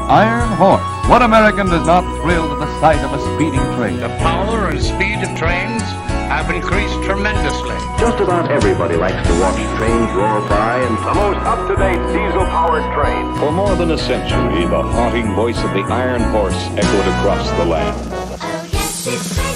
Iron Horse. What American does not thrill to the sight of a speeding train? The power and speed of trains have increased tremendously. Just about everybody likes to watch trains roar by, and the most up-to-date diesel-powered train. For more than a century, the haunting voice of the Iron Horse echoed across the land. Oh, yes, it's